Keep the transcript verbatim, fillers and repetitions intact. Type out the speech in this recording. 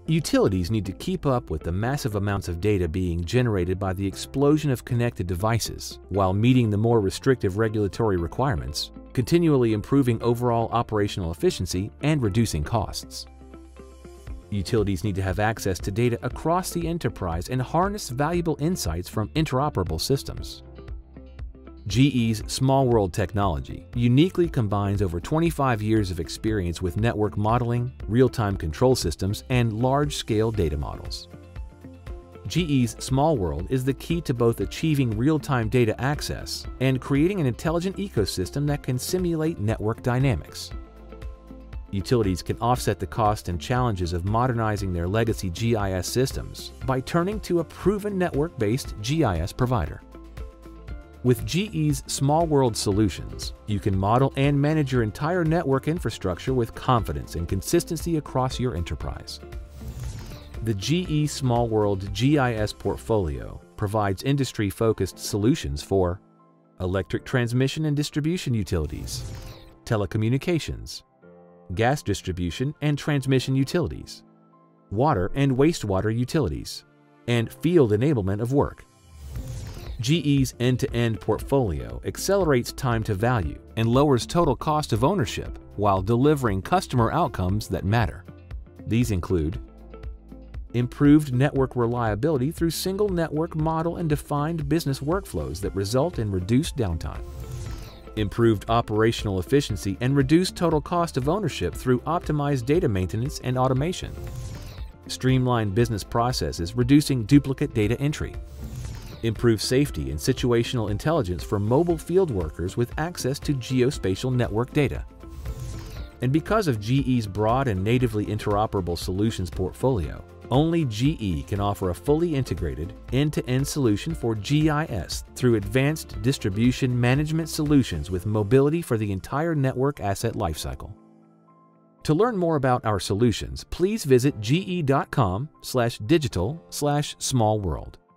Utilities need to keep up with the massive amounts of data being generated by the explosion of connected devices, while meeting the more restrictive regulatory requirements, continually improving overall operational efficiency and reducing costs. Utilities need to have access to data across the enterprise and harness valuable insights from interoperable systems. G E's Smallworld technology uniquely combines over twenty-five years of experience with network modeling, real-time control systems, and large-scale data models. G E's Smallworld is the key to both achieving real-time data access and creating an intelligent ecosystem that can simulate network dynamics. Utilities can offset the cost and challenges of modernizing their legacy G I S systems by turning to a proven network-based G I S provider. With G E's Smallworld solutions, you can model and manage your entire network infrastructure with confidence and consistency across your enterprise. The G E Smallworld G I S portfolio provides industry-focused solutions for electric transmission and distribution utilities, telecommunications, gas distribution and transmission utilities, water and wastewater utilities, and field enablement of work. G E's end-to-end portfolio accelerates time to value and lowers total cost of ownership while delivering customer outcomes that matter. These include improved network reliability through single network model and defined business workflows that result in reduced downtime, improved operational efficiency and reduced total cost of ownership through optimized data maintenance and automation, streamlined business processes reducing duplicate data entry, improve safety and situational intelligence for mobile field workers with access to geospatial network data. And because of G E's broad and natively interoperable solutions portfolio, only G E can offer a fully integrated, end-to-end solution for G I S through advanced distribution management solutions with mobility for the entire network asset lifecycle. To learn more about our solutions, please visit ge dot com slash digital slash smallworld.